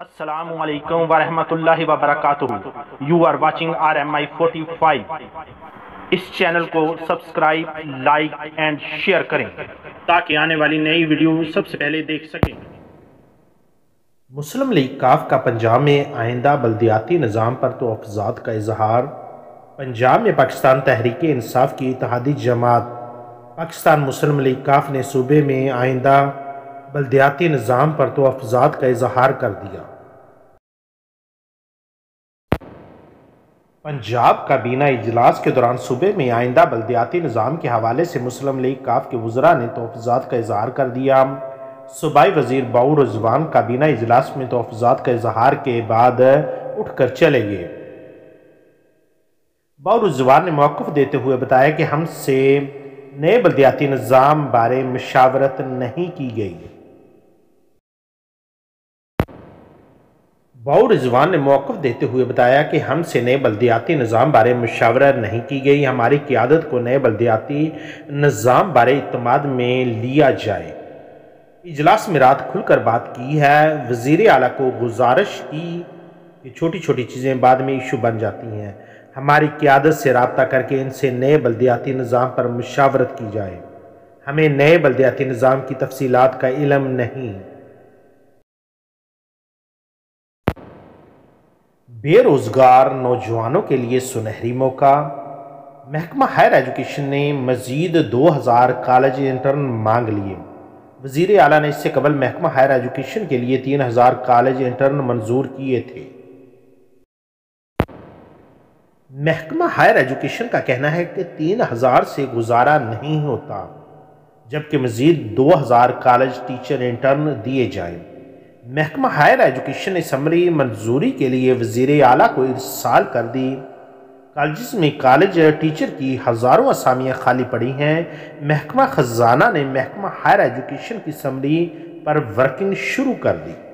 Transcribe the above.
السلام علیکم ورحمۃ اللہ وبرکاتہ. You are watching RMI 45. اس چینل کو سبسکرائب، لائک اینڈ شیئر کریں تاکہ آنے والی نئی ویڈیو سب سے پہلے دیکھ سکیں. مسلم لیگ کاف کا پنجاب میں آئندہ بلدیاتی نظام پر تحفظات کا اظہار. پنجاب میں پاکستان تحریک انصاف کی اتحادی جماعت پاکستان مسلم لیگ کاف نے صوبے میں آئندہ بلدیاتی نظام پر تحفظات کا اظہار کر دیا. پنجاب کابینہ اجلاس کے دوران صوبے میں آئندہ بلدیاتی نظام کے حوالے سے مسلم لیگ کاف کے وزراء نے تحفظات کا اظہار کر دیا. صوبائی وزیر باؤ رضوان کابینہ اجلاس میں تحفظات کا اظہار کے بعد اٹھ کر چلے گئے. باؤ رضوان نے موقف دیتے ہوئے بتایا کہ ہم سے نئے بلدیاتی نظام بارے مشاورت نہیں کی گئی. باؤ رضوان نے موقف دیتے ہوئے بتایا کہ ہم سے نئے بلدیاتی نظام بارے مشاورت نہیں کی گئی. ہماری قیادت کو نئے بلدیاتی نظام بارے اعتماد میں لیا جائے. اجلاس میں رات کھل کر بات کی ہے. وزیر اعلیٰ کو گزارش کی کہ چھوٹی چھوٹی چیزیں بعد میں ایشو بن جاتی ہیں. ہماری قیادت سے رابطہ کر کے ان سے نئے بلدیاتی نظام پر مشاورت کی جائے. ہمیں نئے بلدیاتی نظام کی تفصیلات کا علم نہیں. بے روزگار نوجوانوں کے لیے سنہری موقع. محکمہ ہائر ایجوکیشن نے مزید 2000 کالج انٹرن مانگ لیے. وزیر اعلیٰ نے اس سے قبل محکمہ ہائر ایجوکیشن کے لیے 3000 کالج انٹرن منظور کیے تھے. محکمہ ہائر ایجوکیشن کا کہنا ہے کہ 3000 سے گزارا نہیں ہوتا، جبکہ مزید 2000 کالج ٹیچر انٹرن دیے جائیں. محکمہ ہائر ایجوکیشن نے سمری منظوری کے لیے وزیر اعلیٰ کو ارسال کر دی. کالجز میں کالج ٹیچر کی ہزاروں اسامیاں خالی پڑی ہیں. محکمہ خزانہ نے محکمہ ہائر ایجوکیشن کی سمری پر ورکنگ شروع کر دی.